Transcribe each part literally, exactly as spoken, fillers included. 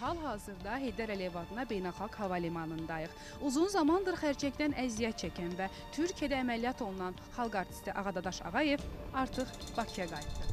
Hal-hazırda Heydər Əliyev adına beynəlxalq hava limanındayıq. Uzun zamandır xərçəkdən əziyyət çəkən və Türkiyədə əməliyyat olunan xalq artisti Ağadadaş Ağayev artıq Bakıya qayıtdı.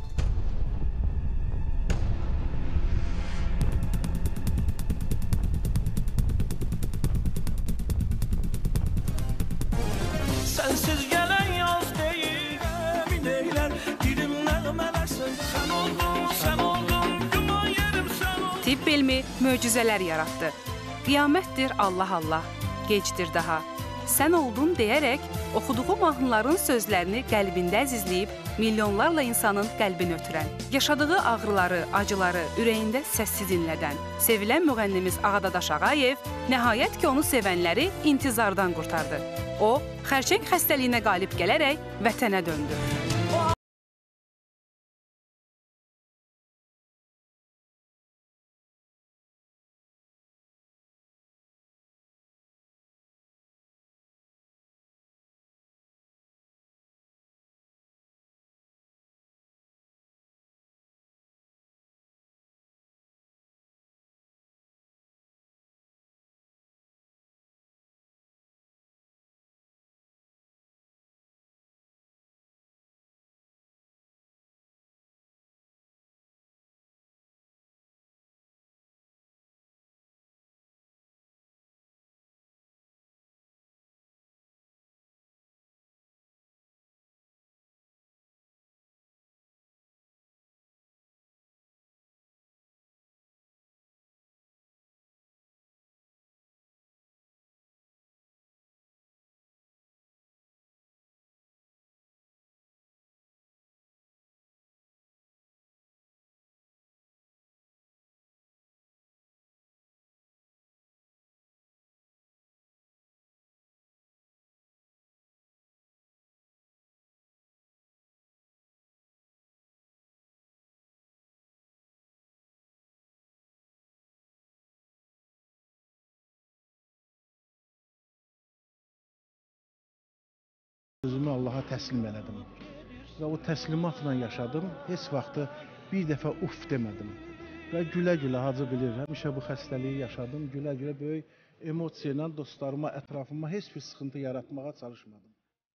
Sensiz gelen yaz değil, emin eyler, dilim nəğmələrsən, sən oldun, sən oldun, güman yerim sən oldun. Tibb elmi möcüzələr yaratdı. Qiyamətdir Allah Allah, gecdir daha. Sən oldun deyərək oxuduğu mahnıların sözlərini qəlbində əzizləyib milyonlarla insanın qəlbini ötürən, yaşadığı ağrıları, acıları ürəyində səssiz inlədən, sevilən müğənnimiz Ağadadaş Ağayev nəhayət ki onu sevənləri intizardan qurtardı. O, xərçəng xəstəliyinə qalib gələrək vətənə döndü. Özümü Allaha təslim elədim və o təslimatla yaşadım. Heç vaxtı bir dəfə uf demədim və gülə-gülə Hacı bilir, həmişə bu xəstəliyi yaşadım. Gülə-gülə böyük emosiya ilə dostlarıma, ətrafıma heç bir sıxıntı yaratmağa çalışmadım.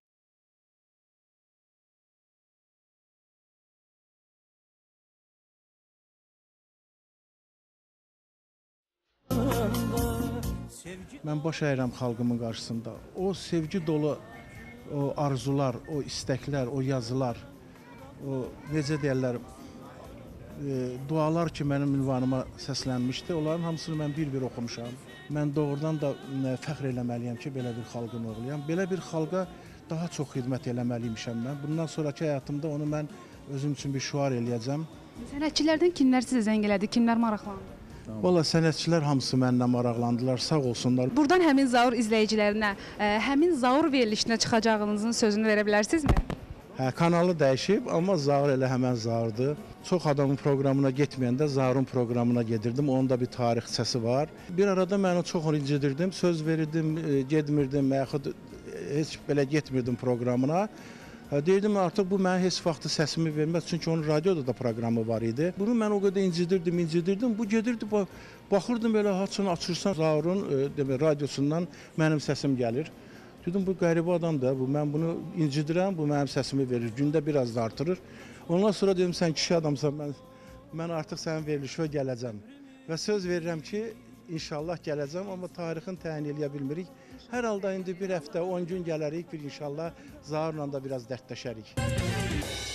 Mən baş əyirəm xalqımın qarşısında. O sevgi dolu o arzular, o istəklər, o yazılar, o necə deyərlər, e, dualar ki mənim ünvanıma səslənmişdi, onların hamısını mən bir-bir oxumuşam. Mən doğrudan da e, fəxr eləməliyəm ki, belə bir xalqın oğluyam. Belə bir xalqa daha çox xidmət eləməliymişəm mən. Bundan sonraki həyatımda onu mən özüm üçün bir şüar eləyəcəm. Sənətçilərdən kimlər sizə zəng elədi, kimlər maraqlandı? Valla sənətçilər hamısı məndən maraqlandılar, sağ olsunlar. Buradan həmin Zaur izləyicilərinə, ə, həmin Zaur verilişinə çıxacağınızın sözünü verə bilərsinizmi? Hə, kanalı dəyişib, amma Zaur elə həmən Zaurdur. Çox adamın proqramına getməyəndə Zaurun proqramına gedirdim, onun da bir tarixçəsi var. Bir arada mən çox incidirdim, söz verirdim, getmirdim, yaxud heç belə getmirdim proqramına. Deyirdim, artıq bu mənə heç vaxtı səsimi verməz, çünki onun radioda da proqramı var idi. Bunu mən o qədər incidirdim, incidirdim, bu gedirdi, baxırdım belə, haçını açırsan Zaurun demək, radiosundan mənim səsim gəlir. Dedim, bu qəribə adamdır, bu, mən bunu incidirəm, bu mənim səsimi verir, gündə biraz da artırır. Ondan sonra dedim, sən kişi adamsan, mən, mən artıq sənin verilişə gələcəm. Və söz verirəm ki, inşallah gələcəm, amma tarixin təyin eləyə bilmirik. Hər halda indi bir həftə, on gün gələrik, bir inşallah Zaurla da biraz dərdləşərik.